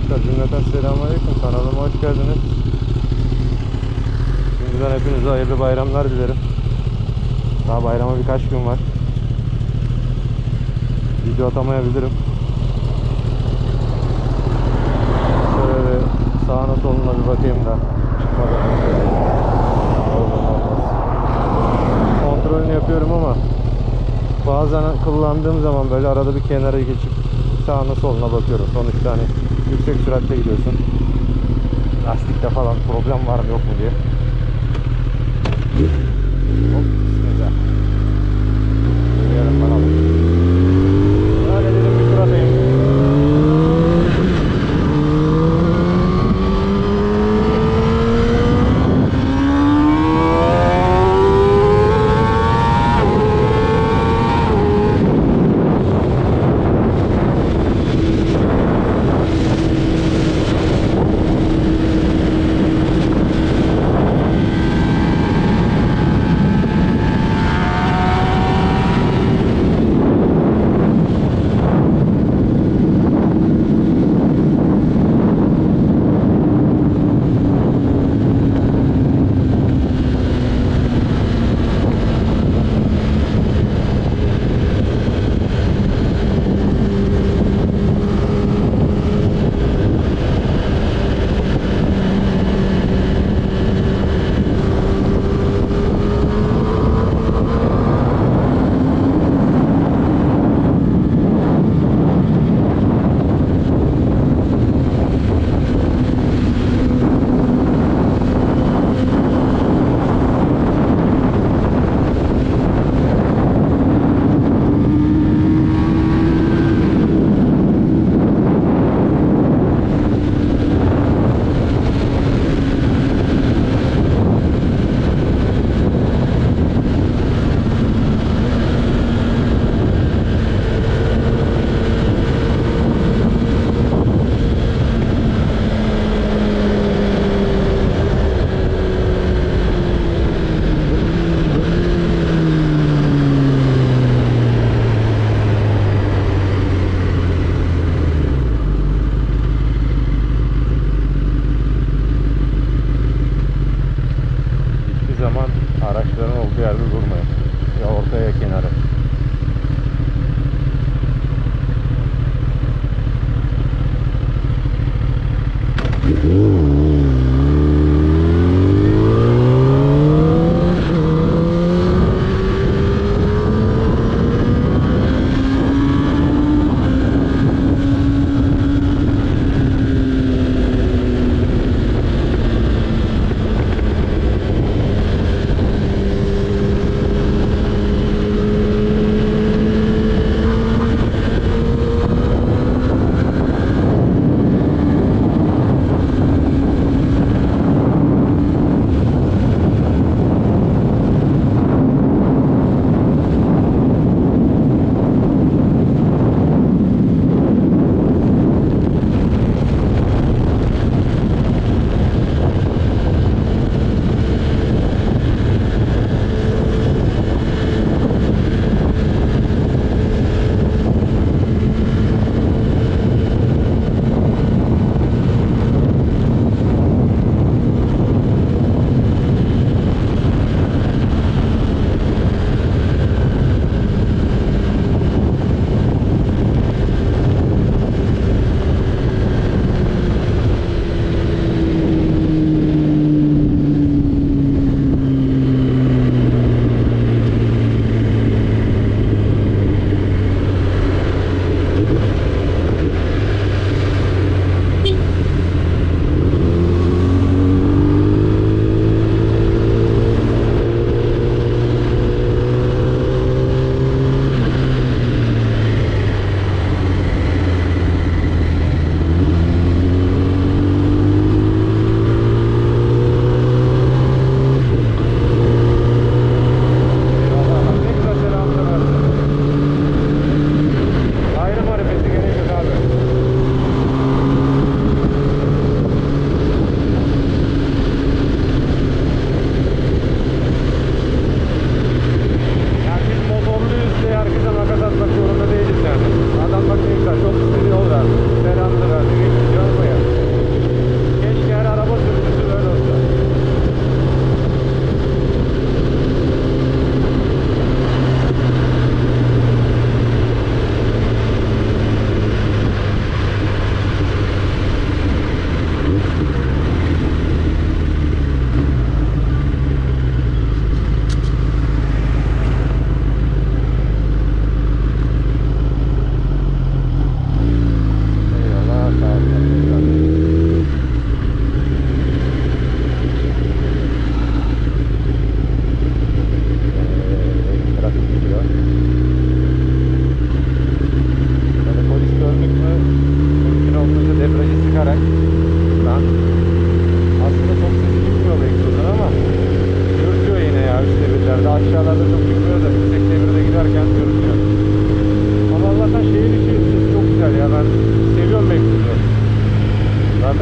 Arkadaşlar cümleten selamünaleyküm, kanalıma hoş geldiniz. Şimdiden hepinize hayırlı bayramlar dilerim. Daha bayrama birkaç gün var. Video atamayabilirim. Şöyle sağına soluna bir bakayım da çıkmadan önce. Kontrolünü yapıyorum ama bazen kullandığım zaman böyle arada bir kenara geçip sağına soluna bakıyorum. Sonuçta hani yüksek süratle gidiyorsun. Lastikte falan problem var mı yok mu diye. Hop, bismillah. Yürüyelim bakalım. Öyle dedim, bir tur atayım.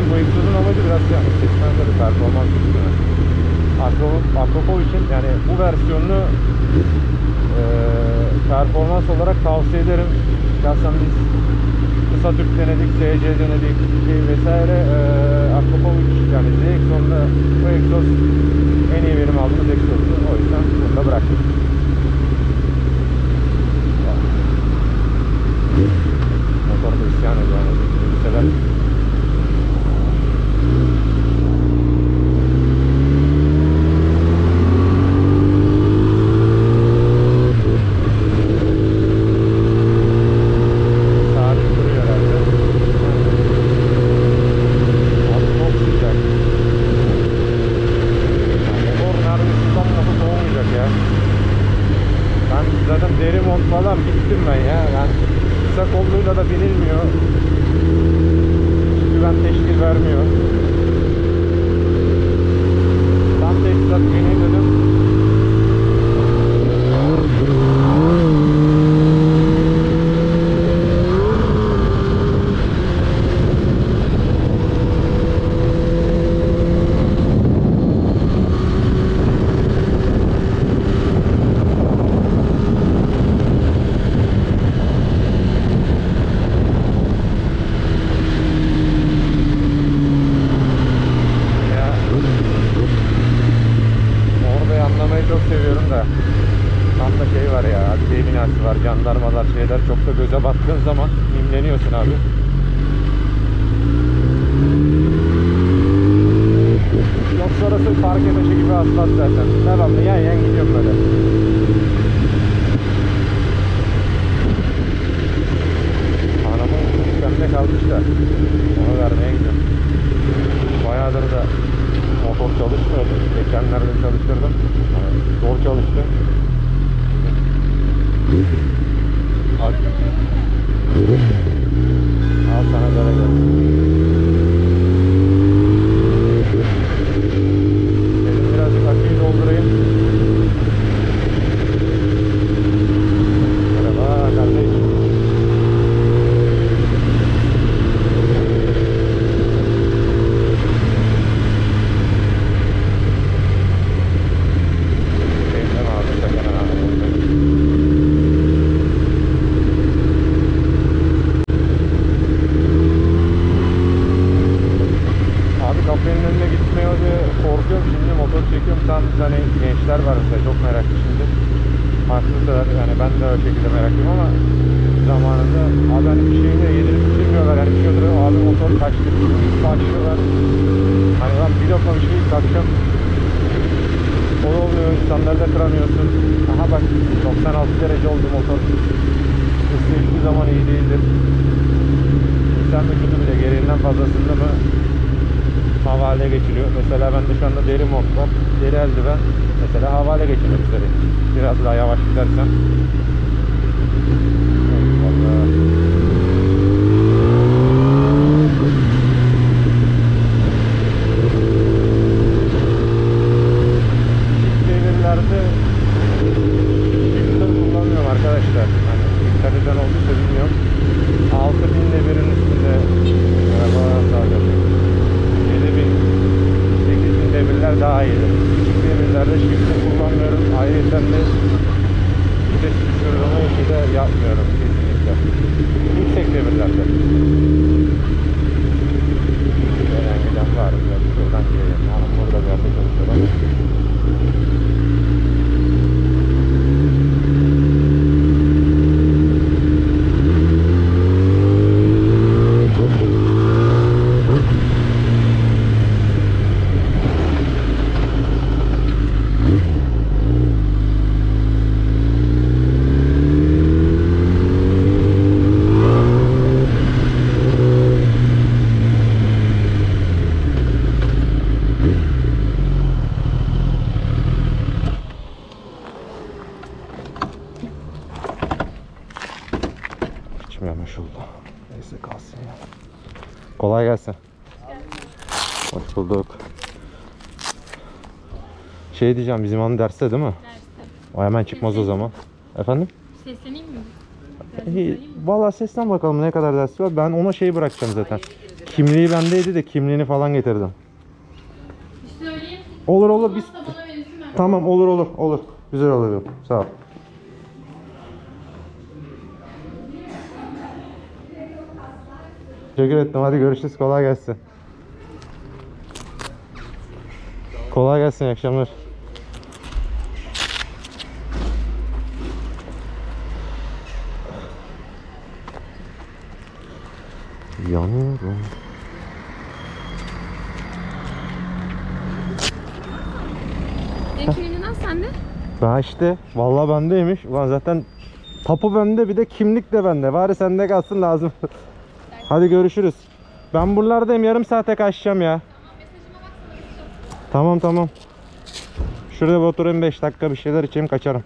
zaten bu egzozun amacı biraz yani seçmen tabii performans üstüne. Akropov için yani bu versiyonunu performans olarak tavsiye ederim. Şahsen biz kısa Türk denedik, SC denedik vesaire. Akropov yani Z egzozunda bu egzoz en iyi verim aldığımız egzozdu. O yüzden bunu da bıraktık. Motor da isyan ediyor yani. Bir sefer falan bittim ben ya. Yani kısa kolluyla da binilmiyor. Güven teşkil vermiyor. Tam tekstat bineyim dedim. Çok seviyorum da tam da şey var ya, adliye binası var, jandarmalar, şeyler, çok da göze battığın zaman imleniyorsun abi. Yoksa orası park taşı gibi asfalt zaten. Devamlı yan yan gidiyorum böyle. Anamın sistemde kalmış da onu vermeye gidiyorum. Bayağıdır da motor çalışmıyordu. Geçenlerde çalıştırdım. Yani zor çalıştı. Al sana böyle gel. Dedim birazcık aküyü doldurayım. Merhaba kardeşim. Hani gençler var mesela çok meraklı şimdi. Haklılar yani ben de o şekilde meraklıyım ama zamanında abi hani bir şeyini yedirip bitirmiyorlar yani bir şey oluyor abi motor kaçtı başlıyorlar. Hani lan bir lokma bir şey kalkacağım. O olmuyor, standarda kıramıyorsun. Aha bak 96 derece oldu motor. Hızlı hiçbir zaman iyi değildir. İnsan vücudu bile gereğinden fazlasında mı havale geçiliyor. Mesela ben de şu anda deri mont var. Deri eldiven. Mesela havale geçirmek üzere. Biraz daha yavaş gidersem. Vallahi. Çift devirlerde shifter kullanmıyorum arkadaşlar. Hani İtalya'dan olduysa bilmiyorum. 6000 devirin üstünde araba sağlıyorum. 7000, 8000 devirler daha iyidir. Küçük devirlerde shifter kullanmıyorum. Ayrıca de vites düşürümü de yapmıyorum kesinlikle. Yüksek devirlerde. Gelen giden var. Şuradan gidelim. Hanım burada bir yerde çalışıyorum. Yanlış oldu. Neyse kalsın ya. Kolay gelsin. Hoş bulduk. Şey diyeceğim, bizim hanım derste değil mi? Derste. O hemen çıkmaz o zaman. Efendim? Sesleneyim mi? Vallahi seslen bakalım ne kadar dersi var. Ben ona şey bırakacağım zaten. Kimliği bendeydi de kimliğini falan getirdim. Bir söyleyeyim. Olur biz. Olmazsa bana verirsin ben. Tamam olur. Güzel olur. Sağ ol. Teşekkür ettim. Hadi görüşürüz. Kolay gelsin. Kolay gelsin. İyi akşamlar. Yanıyorum. Ekmeğinden sende. Ben işte. Vallahi bendeymiş. Ulan zaten tapu bende, bir de kimlik de bende. Bari sende kalsın lazım. Hadi görüşürüz. Ben buralardayım. Yarım saate kaçacağım ya. Tamam. Şurada bir oturayım, 5 dakika bir şeyler içeyim, kaçarım.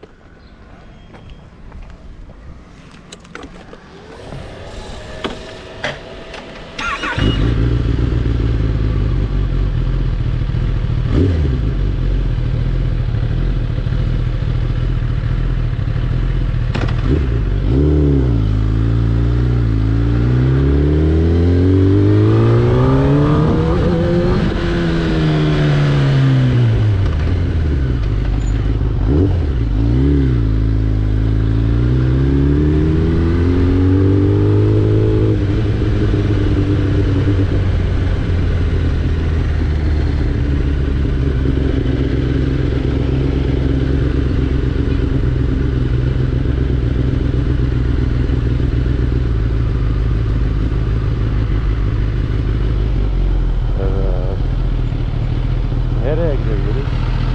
Nereye gidebiliriz?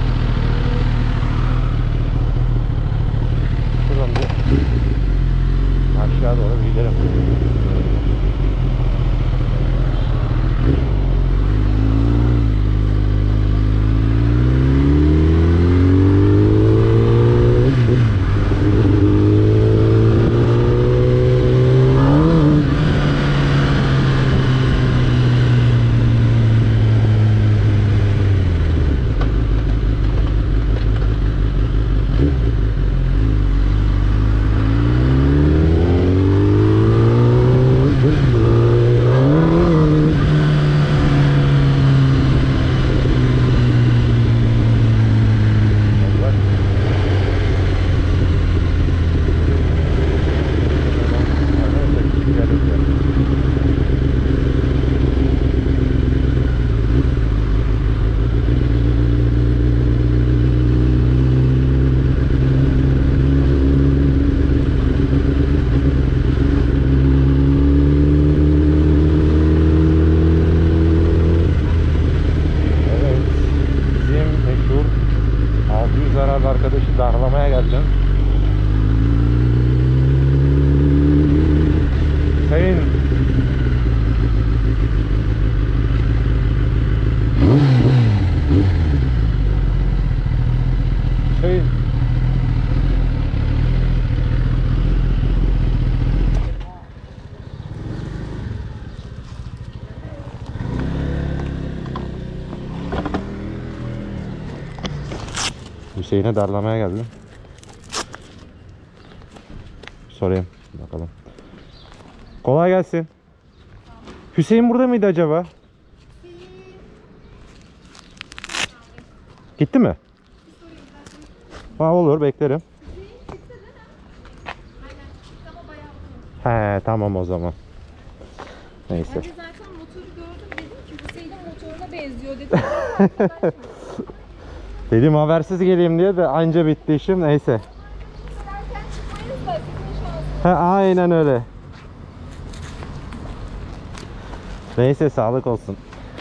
Şuradan bir aşağı doğru bir gidelim. Arkadaşı darlamaya geldim. Sayın Hüseyin'e darlamaya geldim. Sorayım bakalım. Kolay gelsin. Hüseyin burada mıydı acaba? Gitti mi? Ha, olur, beklerim. He, tamam o zaman. Neyse. Ben de zaten motoru gördüm, dedim ki Hüseyin'in motoruna benziyor dedim. Dedim habersiz geleyim diye de anca bitti işim, neyse. Erken çıkmayız da sizin şansınız. He, aynen öyle. Neyse, sağlık olsun.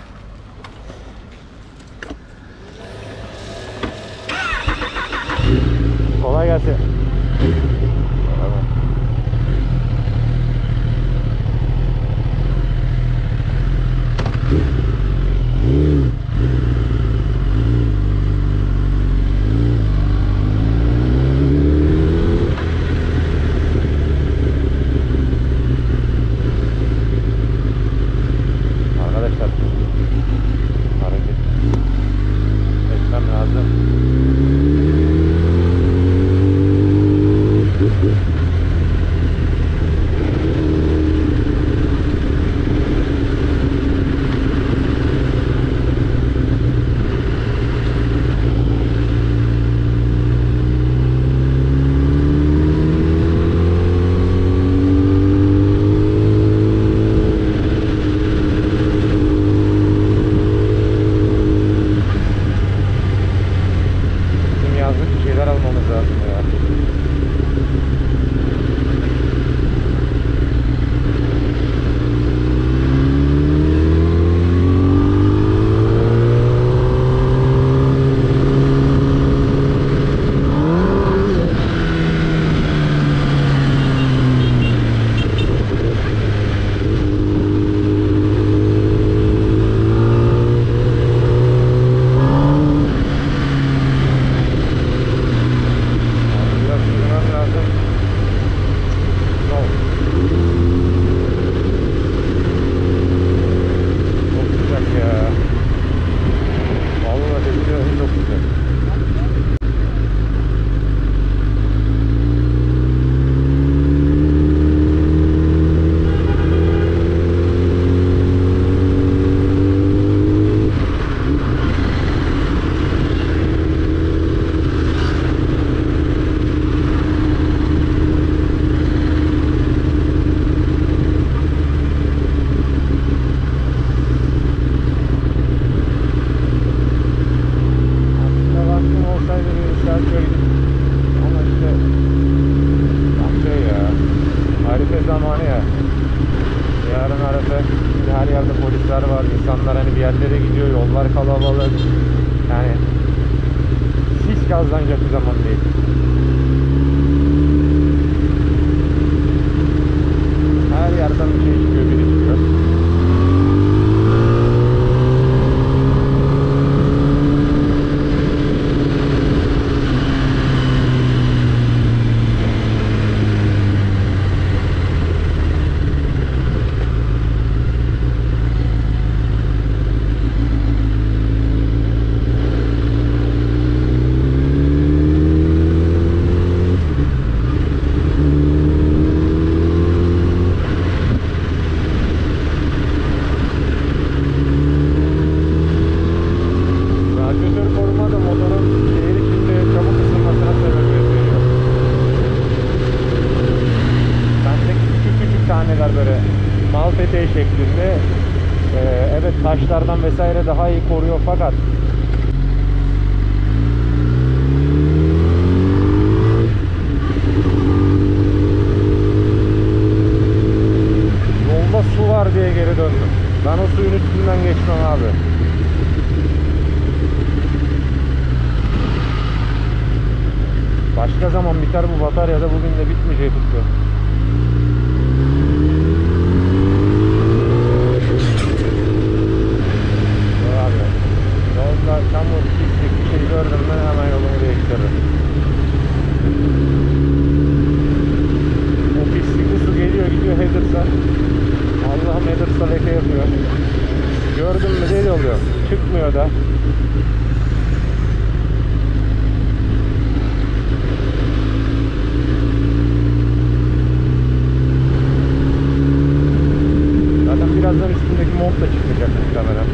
Kolay gelsin. Arkadaşlar, hareket etmem lazım. ya. Yarın Arefe, her yerde polisler var, insanlar hani bir yerlere gidiyor, yollar kalabalık. Yani hiç gazlanacak bir zaman değil. Her yerden bir şey çıkıyor, biri çıkıyor. Radyatör koruma da motorun şehir içinde çabuk ısınmasına sebebiyet veriyor. Bendeki küçük taneler böyle mal peteği şeklinde, evet taşlardan vesaire daha iyi koruyor fakat yolda su var diye geri döndüm. Ben o suyun üstünden geçmem abi. Başka zaman biter bu batarya da, bugün de bitmeyecek tuttu. Dur abi. Yolda çamur, pislik bir şey gördüm ben hemen yolumu değiştiririm. O pislikli su geliyor gidiyor header'sa. Allah'ım header'sa leke yapıyor. Gördüm mü deli oluyor. Çıkmıyor da. Birazdan üstündeki mont da çıkacak muhtemelen.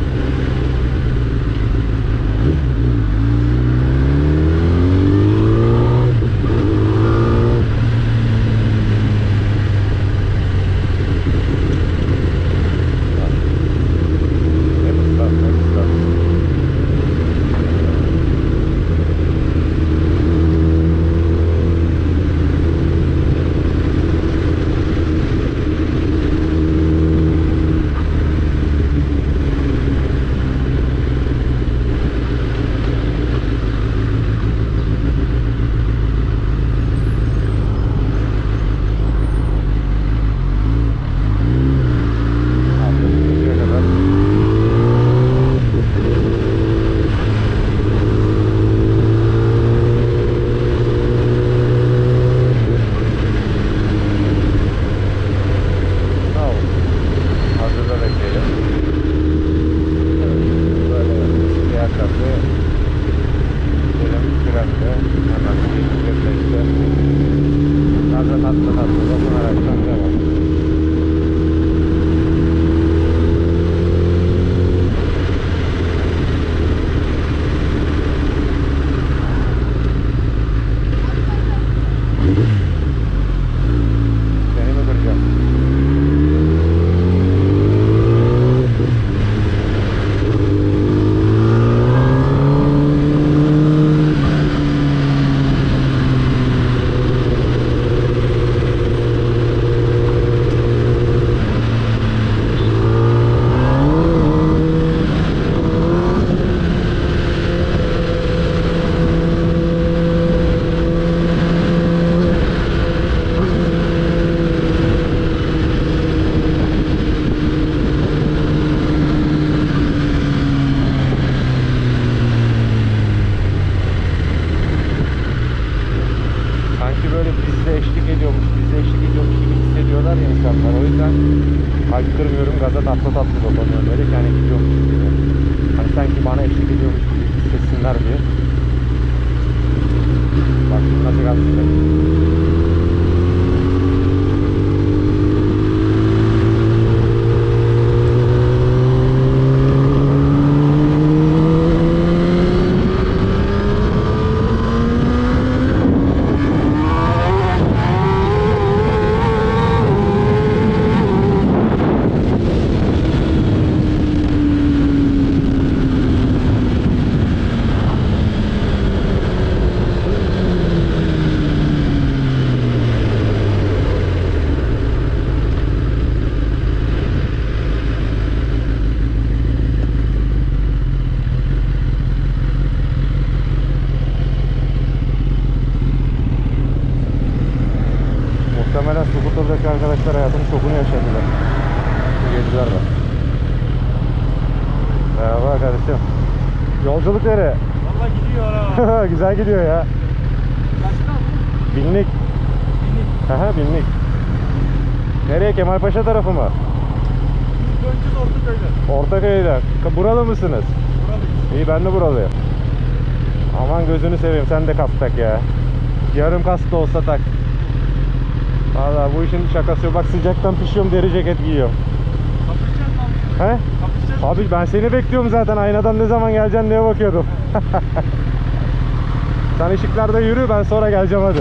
Haykırmıyorum, gaza tatlı tatlı dolanıyorum böyle ki hani gidiyormuş gibi. Hani sanki bana eşlik ediyormuş gibi hissetsinler diye. Bak şimdi nasıl gaz çıkacak. Kemalpaşa'da. Geceler var. Merhaba kardeşim. Yolculuk nereye? Valla gidiyor ha. Güzel gidiyor ya. Kaçta mı? Binlik. Aha, binlik. Nereye? Kemalpaşa tarafı mı? Döneceğiz Ortaköy'den. Ortaköy'den. Buralı mısınız? Buralıyız. İyi, ben de buralıyım. Aman gözünü seveyim, sen de kask tak ya. Yarım kask da olsa tak. Valla bu işin şakası yok. Bak sıcaktan pişiyorum, deri ceket giyiyorum. Kapışacağız mı abi? He? Kapışacağız mı? Abi ben seni bekliyorum zaten, aynadan ne zaman geleceksin diye bakıyordum. Sen ışıklarda yürü, ben sonra geleceğim hadi.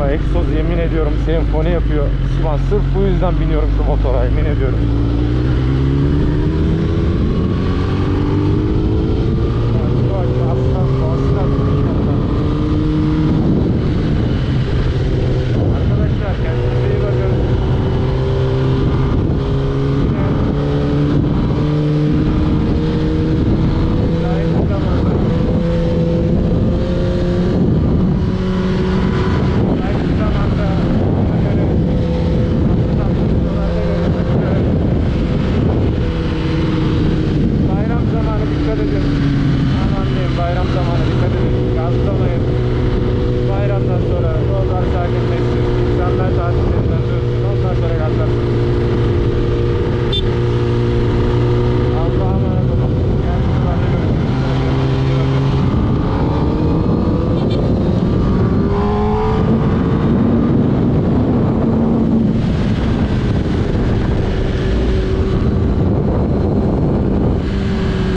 Egzoz yemin ediyorum senfoni yapıyor. Ulan sırf bu yüzden biniyorum şu motora, yemin ediyorum.